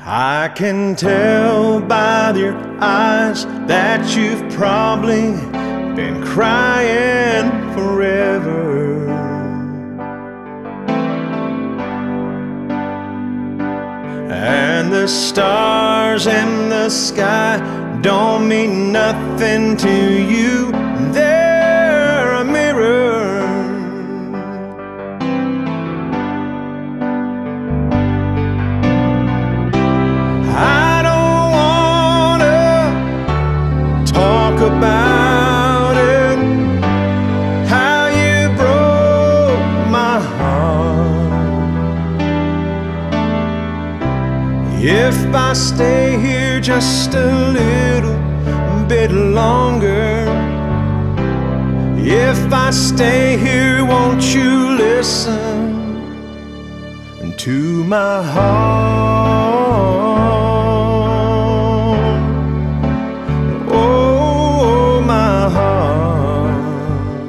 I can tell by your eyes that you've probably been crying forever. And the stars in the sky don't mean nothing to you. They're a mirror. I don't wanna talk about it, how you broke my heart. If I stay here just a little bit longer, if I stay here, won't you listen to my heart? Oh, my heart.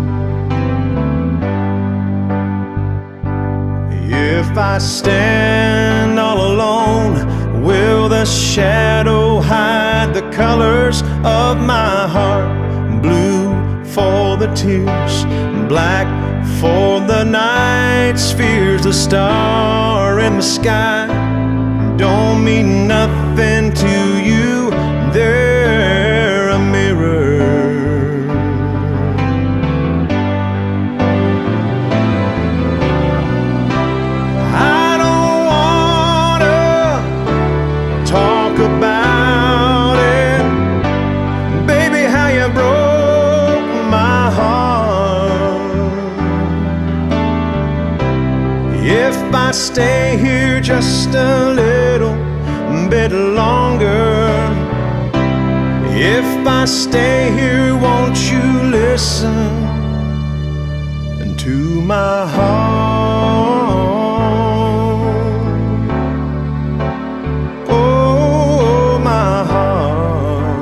If I stand all alone, will the shadow hide the colors of my heart? Blue for the tears, black for the night's fears. The star in the sky don't mean nothing to you. They're a mirror. I don't wanna talk about it, baby, how you broke my heart. If I stay here just a little bit longer, if I stay here, won't you listen to my heart? Oh, my heart.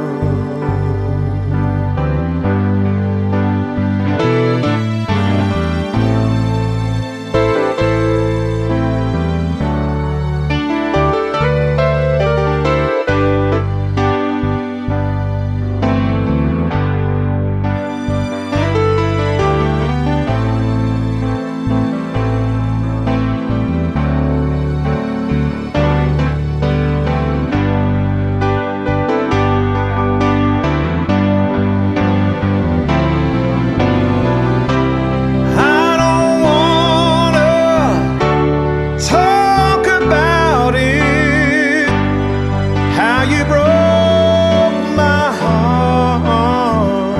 You broke my heart.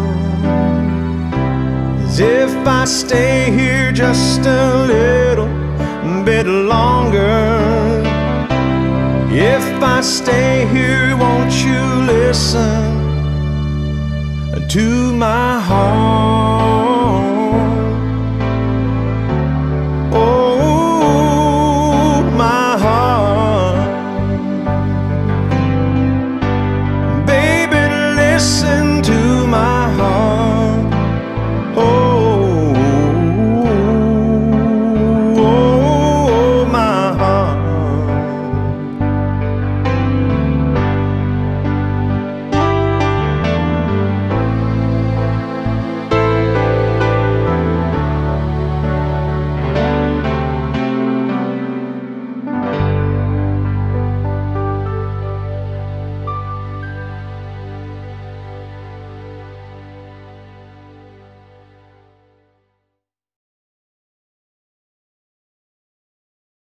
As if I stay here just a little bit longer, if I stay here, won't you listen to my heart?